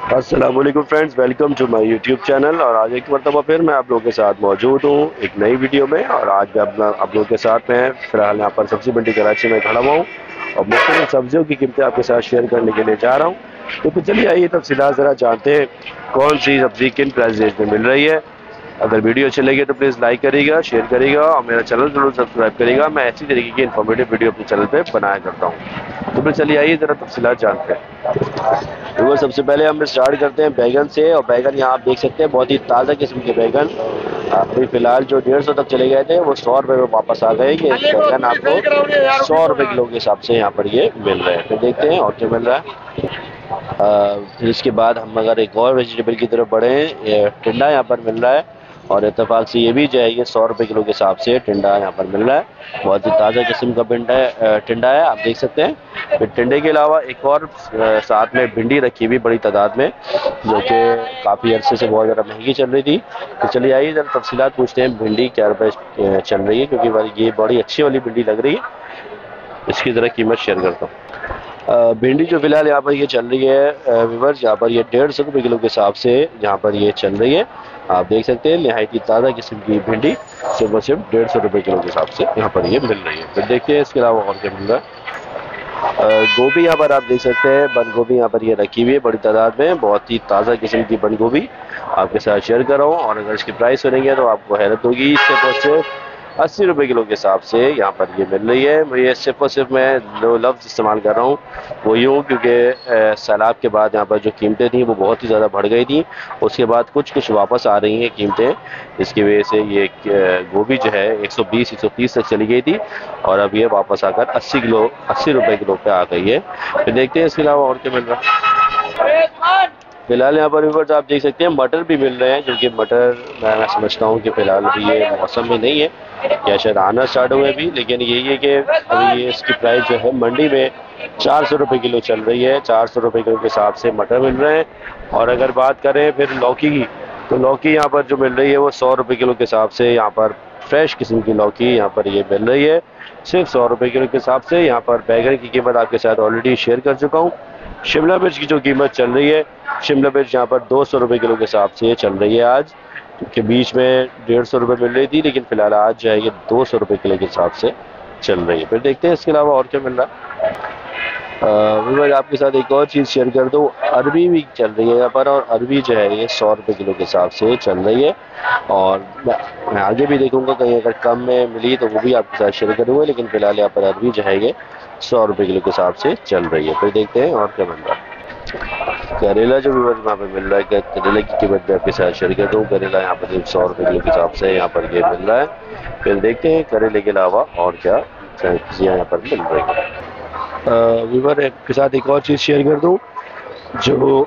अस्सलाम वालेकुम friends, welcome to my YouTube channel. और आज एक मरतबा फिर मैं आप लोगों के साथ मौजूद हूँ एक नई वीडियो में। और आज मैं अपना आप लोगों के साथ में फ़िलहाल यहाँ पर सब्ज़ी मंडी कराची में खड़ा हुआ हूँ और मुख्तलिफ सब्जियों की कीमतें आपके साथ शेयर करने के लिए जा रहा हूँ। तो फिर चलिए आइए तफसीलात ज़रा जानते हैं कौन सी सब्ज़ी किन प्राइस रेंज में मिल रही है। अगर वीडियो अच्छी लगे तो प्लीज़ लाइक करिएगा, शेयर करिएगा और मेरा चैनल जरूर सब्सक्राइब करिएगा। मैं ऐसी तरीके की इन्फॉर्मेटिव वीडियो अपने चैनल पे बनाया करता हूँ। तो फिर चलिए आइए ज़रा तफसीलात जानते हैं। तो सबसे पहले हम स्टार्ट करते हैं बैगन से। और बैगन यहाँ आप देख सकते हैं बहुत ही ताज़ा किस्म के बैगन अभी फ़िलहाल जो 150 तक चले गए थे वो 100 रुपये में वापस आ गए। ये बैगन आपको 100 रुपये किलो के हिसाब से यहाँ पर ये मिल रहे हैं। फिर देखते हैं और क्या मिल रहा है। फिर इसके बाद हम अगर एक और वेजिटेबल की तरफ बढ़े, टिंडा यहाँ पर मिल रहा है। और इत्तेफाक से ये भी जो है ये 100 रुपये किलो के हिसाब से टिंडा यहाँ पर मिल रहा है। बहुत ही ताज़ा किस्म का टिंडा है, आप देख सकते हैं। फिर टिंडे के अलावा एक और साथ में भिंडी रखी हुई बड़ी तादाद में, जो कि काफ़ी अरसे से बहुत ज़्यादा महंगी चल रही थी। तो चलिए आइए ज़रा तफसीलात पूछते हैं भिंडी क्या रुपये चल रही है, क्योंकि ये बड़ी अच्छी वाली भिंडी लग रही है। इसकी ज़रा कीमत शेयर करता हूँ। भिंडी जो फिलहाल यहाँ पर ये चल रही है व्यूअर्स, यहाँ पर ये 150 रुपये किलो के हिसाब से यहाँ पर ये चल रही है। आप देख सकते हैं नहायत ही ताज़ा किस्म की भिंडी सिर्फ और सिर्फ 150 रुपये किलो के हिसाब से यहाँ पर ये मिल रही है। फिर देखते हैं इसके अलावा और क्या मिल रहा है। गोभी यहाँ पर आप देख सकते हैं, बंद गोभी यहाँ पर ये रखी हुई है बड़ी तादाद में। बहुत ही ताज़ा किस्म की बंद गोभी आपके साथ शेयर कर रहा हूँ। और अगर इसकी प्राइस सुनेंगे तो आपको हैरत होगी। इससे बहुत से 80 रुपये किलो के हिसाब से यहाँ पर ये मिल रही है। ये सिर्फ और सिर्फ मैं जो लफ्ज़ इस्तेमाल कर रहा हूँ वो यूँ, क्योंकि सैलाब के बाद यहाँ पर जो कीमतें थी वो बहुत ही ज़्यादा बढ़ गई थी। उसके बाद कुछ वापस आ रही हैं कीमतें, इसकी वजह से ये गोभी जो है 120-130 तक चली गई थी और अब ये वापस आकर 80 रुपये किलो पे आ गई है। फिर देखते हैं इसके अलावा और क्या मिल रहा है। फिलहाल यहाँ पर व्यूअर्स आप देख सकते हैं मटर भी मिल रहे हैं, क्योंकि मटर मैं समझता हूँ कि फ़िलहाल अभी ये मौसम में नहीं है या शायद आना स्टार्ट हुए भी। लेकिन यही है कि अभी ये इसकी प्राइस जो है मंडी में 400 रुपये किलो चल रही है। 400 रुपये किलो के हिसाब से मटर मिल रहे हैं। और अगर बात करें फिर लौकी की, तो लौकी यहाँ पर जो मिल रही है वो 100 रुपये किलो के हिसाब से यहाँ पर फ्रेश किस्म की लौकी यहाँ पर ये मिल रही है सिर्फ 100 रुपये किलो के हिसाब से। यहाँ पर बैगन की कीमत आपके साथ ऑलरेडी शेयर कर चुका हूँ। शिमला मिर्च की जो कीमत चल रही है, शिमला मिर्च यहाँ पर 200 रुपये किलो के हिसाब से चल रही है आज, क्योंकि बीच में 150 रुपये मिल रही थी, लेकिन फिलहाल आज जो है ये 200 रुपये किलो के हिसाब से चल रही है। फिर देखते हैं इसके अलावा और क्या मिल रहा है। मैं आपके साथ एक और चीज़ शेयर कर दूँ, अरबी भी चल रही है यहाँ पर। और अरबी जो है ये 100 रुपये किलो के हिसाब से चल रही है। और मैं आगे भी देखूंगा कहीं अगर कम में मिली तो वो भी आपके साथ शेयर करूँगा, लेकिन फिलहाल यहाँ पर अरबी जो है ये 100 रुपये किलो के हिसाब से चल रही है। फिर देखते हैं और क्या मिल रहा है। करेला जो भी वहाँ पे मिल रहा है, करेले की कीमत भी आपके साथ शेयर करता हूँ। करेला यहाँ पर 100 रुपये किलो के हिसाब से यहाँ पर ये मिल रहा है। फिर देखते हैं करेले के अलावा और क्या सब्जियाँ यहाँ पर मिल रही है। वीवर के साथ एक और चीज़ शेयर कर दूँ, जो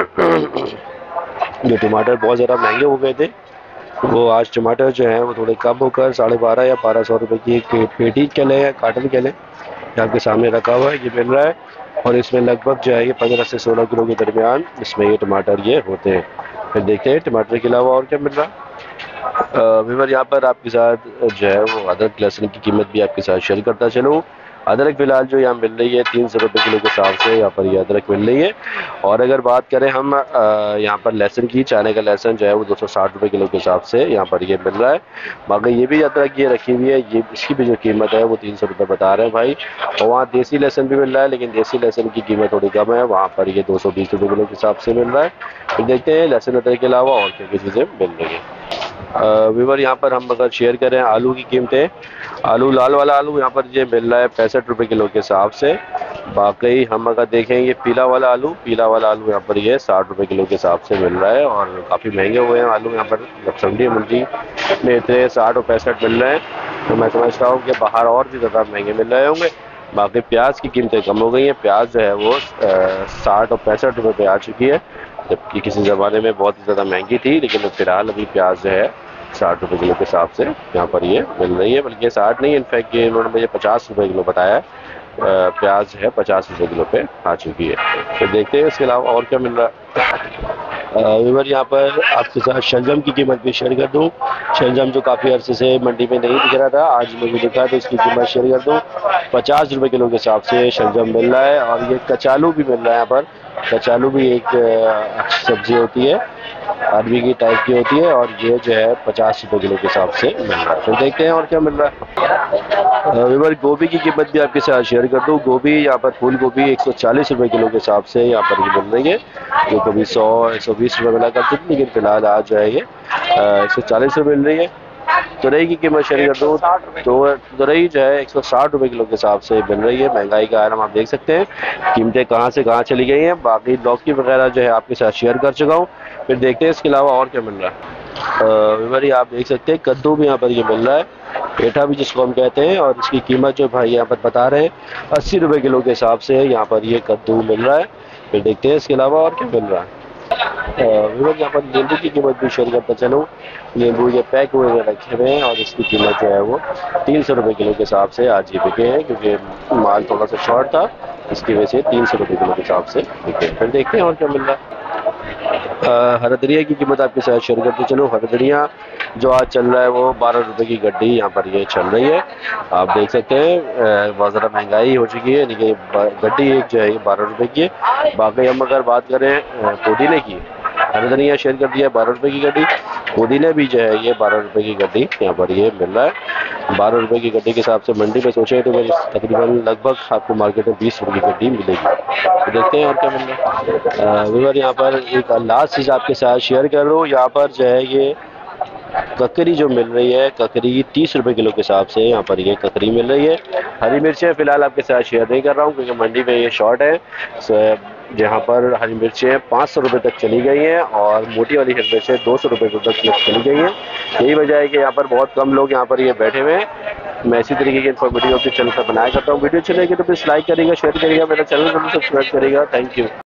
जो टमाटर बहुत ज़्यादा महंगे हो गए थे, वो आज टमाटर जो है वो थोड़े कम होकर 1250 या 1200 रुपये की एक पेटी के लें या कार्टन के लें आपके सामने रखा हुआ है, ये मिल रहा है। और इसमें लगभग जो है ये 15 से 16 किलो के दरमियान इसमें ये टमाटर ये होते हैं। फिर देखते हैं टमाटर के अलावा और क्या मिल रहा है। व्यूअर यहाँ पर आपके साथ जो है वो अदरक लहसुन की कीमत भी आपके साथ शेयर करता चलूँ। अदरक फ़िलहाल जो यहाँ मिल रही है 300 रुपये किलो के हिसाब से यहाँ पर ये अदरक मिल रही है। और अगर बात करें हम यहाँ पर लहसुन की, चाइना का लहसुन जो है वो 260 रुपये किलो के हिसाब से यहाँ पर ये मिल रहा है। बाकी ये भी अदरक ये रखी हुई है, ये इसकी भी जो कीमत है वो 300 रुपये बता रहे हैं भाई। और वहाँ देसी लहसुन भी मिल रहा है, लेकिन देसी लहसुन की कीमत थोड़ी कम है, वहाँ पर ये 220 रुपये किलो के हिसाब से मिल रहा है। फिर देखते हैं लहसुन अदरक के अलावा और क्या क्या चीज़ें मिल रही हैं। व्यूअर यहाँ पर हम अगर शेयर करें आलू की कीमतें, आलू लाल वाला आलू यहाँ पर ये मिल रहा है 65 रुपये किलो के हिसाब से। बाकी हम अगर देखें ये पीला वाला आलू यहाँ पर ये 60 रुपये किलो के हिसाब से मिल रहा है। और काफ़ी महंगे हुए हैं आलू यहाँ पर, समझिए मंडी में इतने 60 और 65 मिल रहे हैं, तो मैं समझता हूँ कि बाहर और भी ज़्यादा महंगे मिल रहे होंगे। बाकी प्याज की कीमतें कम हो गई हैं, प्याज जो है वो 60 और 65 रुपये पे आ चुकी है, जबकि किसी ज़माने में बहुत ही ज़्यादा महंगी थी। लेकिन फिलहाल अभी प्याज जो है 60 रुपये किलो के हिसाब से यहाँ पर ये मिल रही है। बल्कि 60 नहीं, इनफैक्ट ये इन्होंने मुझे 50 रुपये किलो बताया है। प्याज जो है 50 रुपये किलो पे आ चुकी है। तो देखते हैं इसके अलावा और क्या मिल रहा है। व्यूअर यहाँ पर आपके साथ शलजम की कीमत भी शेयर कर दूँ। शलजम जो काफ़ी अरसे से मंडी में नहीं दिख रहा था, आज मुझे दिखा तो इसकी कीमत शेयर कर दूँ। 50 रुपये किलो के हिसाब से शलजम मिल रहा है। और ये कचालू भी मिल रहा है यहाँ पर। कचालू भी एक अच्छी सब्जी होती है, अरबी की टाइप की होती है, और ये जो है 50 रुपये किलो के हिसाब से मिल रहा है। फिर देखते हैं और क्या मिल रहा है। व्यूअर गोभी की कीमत भी आपके साथ शेयर कर दूँ। गोभी यहाँ पर फूल गोभी 140 रुपये किलो के हिसाब से यहाँ पर ये मिल रही है, जो कभी 100-120 रुपये मिला करती थी, लेकिन फिलहाल आज जो है ये 140 रुपये मिल रही है। तुरई की कीमत शेयर कर दूँ तो तुरई जो है 160 रुपये किलो के हिसाब से मिल रही है। महंगाई का आलम आप देख सकते हैं, कीमतें कहाँ से कहाँ चली गई हैं। बाकी लौकी वगैरह जो है आपके साथ शेयर कर चुका हूँ। फिर देखते हैं इसके अलावा और क्या मिल रहा है। व्यूअर आप देख सकते हैं कद्दू भी यहाँ पर ये मिल रहा है, पेठा भी जिसको हम कहते हैं, और इसकी कीमत जो भाई यहाँ पर बता रहे हैं 80 रुपये किलो के हिसाब से यहाँ पर ये कद्दू मिल रहा है। फिर देखते हैं इसके अलावा और क्या मिल रहा है। व्यूअर यहाँ पर नींबू की कीमत भी शेयर करता चलूँ। नींबू ये पैक हुए रखे हुए हैं और इसकी कीमत जो है वो 300 रुपये किलो के हिसाब से आज ये बिके हैं, क्योंकि माल थोड़ा सा शॉर्ट था, इसकी वजह से 300 रुपये किलो के हिसाब से बिके। फिर देखते हैं और क्या मिल रहा है। हरा धनिया की कीमत आपके साथ शेयर करते चलो। हरा धनिया जो आज चल रहा है वो 12 रुपये की गड्डी यहाँ पर ये चल रही है। आप देख सकते हैं बहुत ज़्यादा महंगाई हो चुकी है, लेकिन गड्डी एक जो है ये 12 रुपये की है। बाकी हम अगर बात करें पुदीने की, हरा धनिया शेयर कर दिया 12 रुपये की गड्डी। पुदीने भी जो है ये 12 रुपये की गड्डी यहाँ पर ये मिल रहा है। 12 रुपये की गड्डी के हिसाब से मंडी में सोचे तो मेरी तकरीबन लगभग आपको मार्केट में 20 रुपये की गड्डी मिलेगी। तो देखते हैं और क्या मिल रहा है। व्यूअर यहाँ पर एक लास्ट चीज़ आपके साथ शेयर कर रहा हूँ। यहाँ पर जो है ये ककरी जो मिल रही है, ककरी 30 रुपये किलो के हिसाब से यहाँ पर ये ककरी मिल रही है। हरी मिर्चें फिलहाल आपके साथ शेयर नहीं कर रहा हूँ, क्योंकि मंडी में ये शॉर्ट है। जहाँ पर हरी मिर्चें 500 रुपये तक चली गई हैं, और मोटी वाली हरी मिर्चें 200 रुपये तक चली गई हैं। यही वजह है कि यहाँ पर बहुत कम लोग यहाँ पर ये बैठे हुए हैं। मैं इसी तरीके की इन्फॉर्मेटिव अपने चैनल पर बनाया करता हूँ। वीडियो अच्छी लगी तो प्लीज़ लाइक करिएगा, शेयर करिएगा, मेरा चैनल जरूर सब्सक्राइब करिएगा। Thank you.